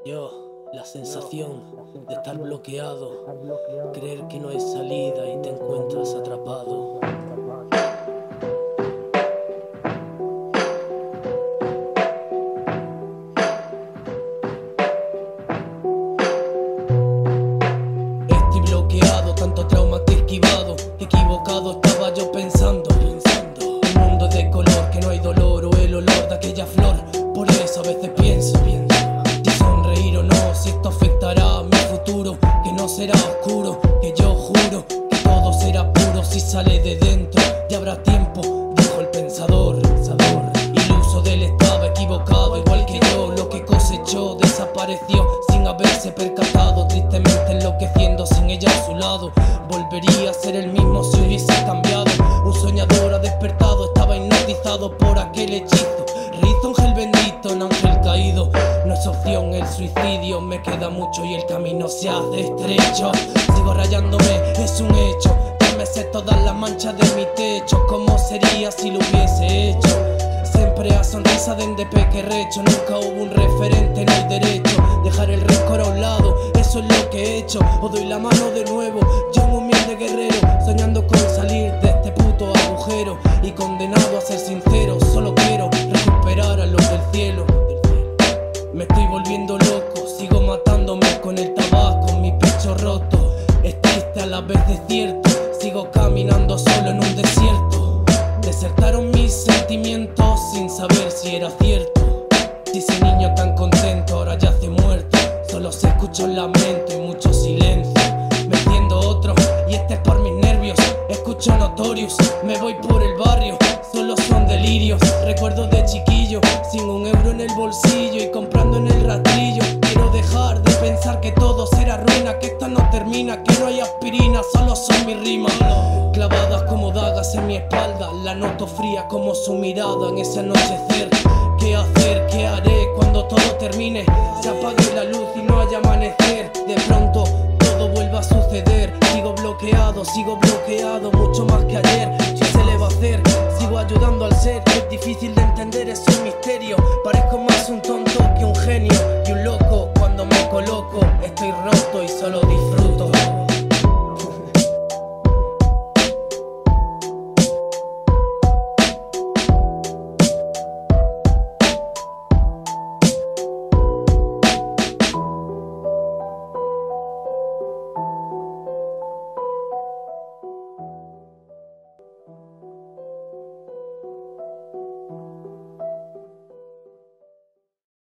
La sensación de estar bloqueado, creer que no hay salida y te encuentras atrapado. Estoy bloqueado, tanto trauma que he esquivado, equivocado estaba yo pensando. Un mundo de color, que no hay dolor o el olor de aquella flor. Por eso a veces pienso si sonreír o no, si esto afectará a mi futuro, que no será oscuro, que yo juro que todo será puro si sale de dentro. Ya habrá tiempo, dijo el pensador. Iluso de él estaba equivocado, igual que yo. Lo que cosechó desapareció sin haberse percatado, tristemente enloqueciendo sin ella a su lado. Volvería a ser el mismo si hubiese cambiado. Un soñador ha despertado, estaba hipnotizado por aquel hechizo. Rizo ángel bendito, un ángel caído. No es opción el suicidio, me queda mucho y el camino se hace estrecho. Sigo rayándome, es un hecho. Ya me sé todas las manchas de mi techo. ¿Cómo sería si lo hubiese hecho? Siempre a sonrisa de endepe que recho. Nunca hubo un referente, no hay derecho. Dejar el rencor a un lado, eso es lo que he hecho. Os doy la mano de nuevo, yo un humilde guerrero, soñando con salir de este puto agujero y condenado a ser sincero. Solo quiero recuperar a los del cielo. Me estoy volviendo loco, sigo matándome con el tabaco, mi pecho roto. Es triste a la vez desierto, sigo caminando solo en un desierto. Desertaron mis sentimientos sin saber si era cierto. Si ese niño tan contento ahora yace muerto, solo se escucha un lamento y mucho silencio. Me enciendo otro y este es por mis nervios. Escucho Notorious, me voy por el barrio, solo son delirios. Recuerdo de chiquillo, sin un euro en el bolsillo y comprando en el rastrillo. Quiero dejar de pensar que todo será ruina, que esto no termina, que no hay aspirina, solo son mis rimas clavadas como dagas en mi espalda. La noto fría como su mirada en ese anochecer. ¿Qué hacer? ¿Qué haré cuando todo termine? Se apague la luz y no haya amanecer. De pronto todo vuelva a suceder. Sigo bloqueado, mucho más que ayer. ¿Qué se le va a hacer? Sigo ayudando al ser. Es difícil de entender, es un misterio. Parezco más